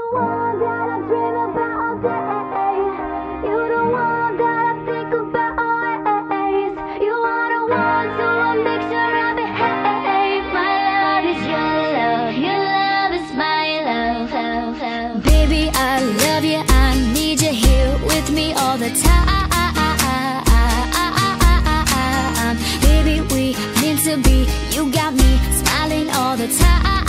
one that I dream about all day. You're the one that I think about always. You are the one, so I make sure I behave. My love is your love is my love. Baby, I love you, I need you here with me all the time. Baby, we meant to be, you got me smiling all the time.